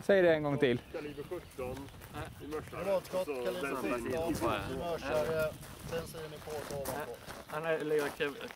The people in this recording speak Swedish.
Säg det en gång till. Kaliber 17 i mörsare. Privatskott, kaliber 17 i mörsare. Bensin i på ovanpå. Han lägger